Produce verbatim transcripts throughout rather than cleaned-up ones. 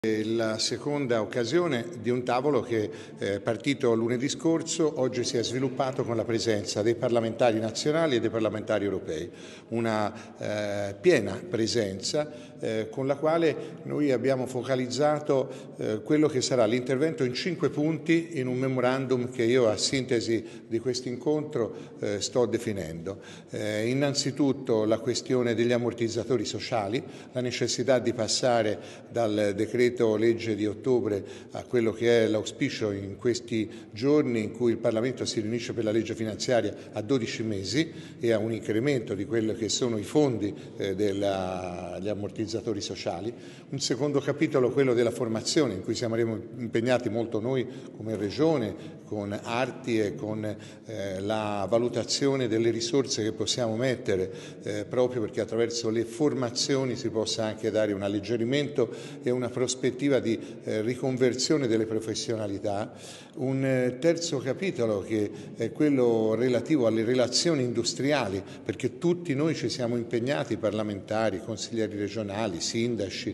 La seconda occasione di un tavolo che è partito lunedì scorso, oggi si è sviluppato con la presenza dei parlamentari nazionali e dei parlamentari europei, una eh, piena presenza eh, con la quale noi abbiamo focalizzato eh, quello che sarà l'intervento in cinque punti in un memorandum che io a sintesi di questo incontro eh, sto definendo. Eh, innanzitutto la questione degli ammortizzatori sociali, la necessità di passare dal decreto legge di ottobre a quello che è l'auspicio in questi giorni in cui il Parlamento si riunisce per la legge finanziaria a dodici mesi e a un incremento di quelli che sono i fondi eh, degli ammortizzatori sociali. Un secondo capitolo, quello della formazione, in cui saremo impegnati molto noi come Regione, con Arti e con eh, la valutazione delle risorse che possiamo mettere eh, proprio perché attraverso le formazioni si possa anche dare un alleggerimento e una prospettiva di eh, riconversione delle professionalità. Un eh, terzo capitolo che è quello relativo alle relazioni industriali, perché tutti noi ci siamo impegnati, parlamentari, consiglieri regionali, sindaci,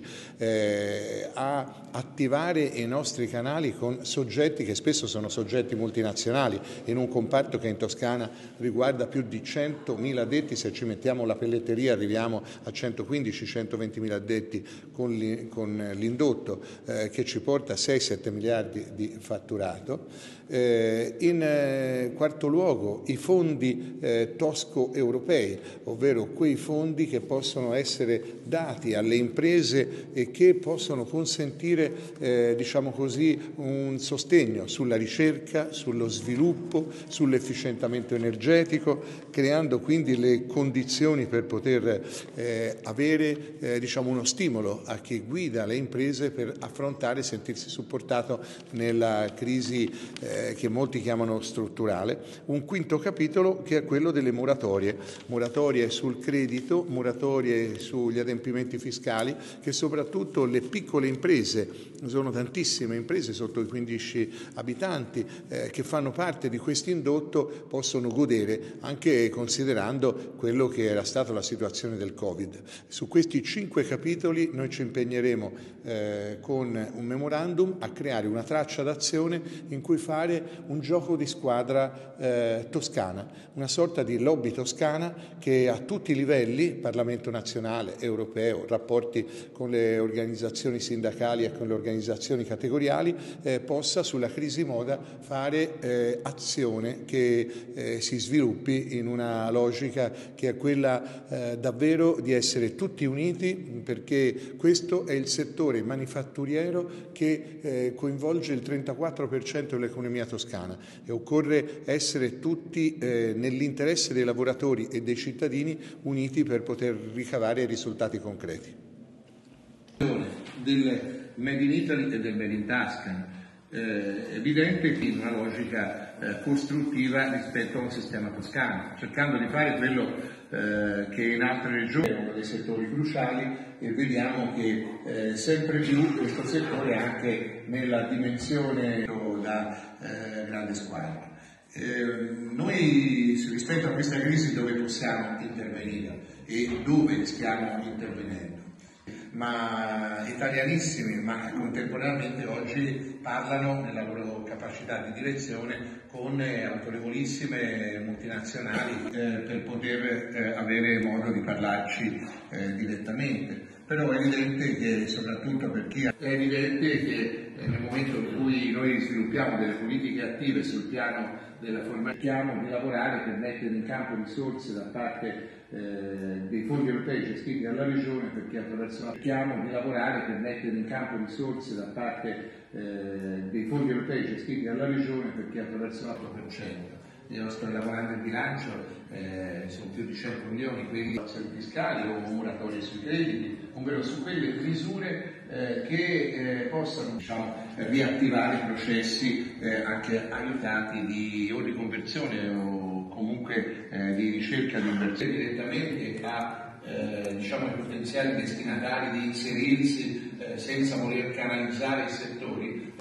eh, a attivare i nostri canali con soggetti che spesso sono soggetti multinazionali, in un comparto che in Toscana riguarda più di centomila addetti, se ci mettiamo la pelletteria arriviamo a centoquindici centoventimila addetti con l'indotto eh, che ci porta a sei sette miliardi di fatturato. Eh, in eh, quarto luogo i fondi eh, tosco-europei, ovvero quei fondi che possono essere dati alle imprese e che possono consentire eh, diciamo così, un sostegno sulla ricerca, sullo sviluppo, sull'efficientamento energetico, creando quindi le condizioni per poter eh, avere eh, diciamo uno stimolo a chi guida le imprese per affrontare e sentirsi supportato nella crisi eh, che molti chiamano strutturale. Un quinto capitolo che è quello delle moratorie, moratorie sul credito, moratorie sugli adempimenti fiscali, che soprattutto le piccole imprese, sono tantissime imprese sotto i quindici abitanti eh, che fanno parte di questo indotto, possono godere, anche considerando quello che era stata la situazione del Covid. Su questi cinque capitoli noi ci impegneremo eh, con un memorandum a creare una traccia d'azione in cui fare un gioco di squadra eh, toscana, una sorta di lobby toscana che a tutti i livelli, Parlamento nazionale, europeo, rapporti con le organizzazioni sindacali e con le organizzazioni categoriali, eh, possa sulla crisi moda fare eh, azione che eh, si sviluppi in una logica che è quella eh, davvero di essere tutti uniti, perché questo è il settore manifatturiero che eh, coinvolge il trentaquattro per cento dell'economia toscana e occorre essere tutti eh, nell'interesse dei lavoratori e dei cittadini uniti per poter ricavare risultati concreti. Del Made in Italy e del Made in Tuscany, eh, evidente che in una logica eh, costruttiva rispetto a un sistema toscano, cercando di fare quello eh, che in altre regioni è uno dei settori cruciali, e vediamo che eh, sempre più questo settore è anche nella dimensione da eh, grande squadra. Eh, noi rispetto a questa crisi dove possiamo intervenire e dove stiamo intervenendo? Ma italianissimi, ma contemporaneamente oggi parlano nella loro capacità di direzione con autorevolissime multinazionali eh, per poter eh, avere modo di parlarci eh, direttamente. Però è evidente che, soprattutto per chi è evidente che nel momento in cui noi sviluppiamo delle politiche attive sul piano della formazione, cerchiamo di lavorare per mettere in campo risorse da parte eh, dei fondi europei gestiti dalla Regione, perché attraverso la... cerchiamo di lavorare per mettere in campo risorse da parte eh, dei fondi europei gestiti dalla Regione, perché attraverso l'otto per cento. Io sto lavorando in bilancio, eh, sono più di cento milioni, quindi azioni fiscali o moratorie sui crediti, ovvero su quelle misure eh, che eh, possano diciamo, riattivare i processi eh, anche aiutati di o di conversione o comunque eh, di ricerca di inversione direttamente a eh, diciamo, i potenziali destinatari di inserirsi eh, senza voler canalizzare i settori.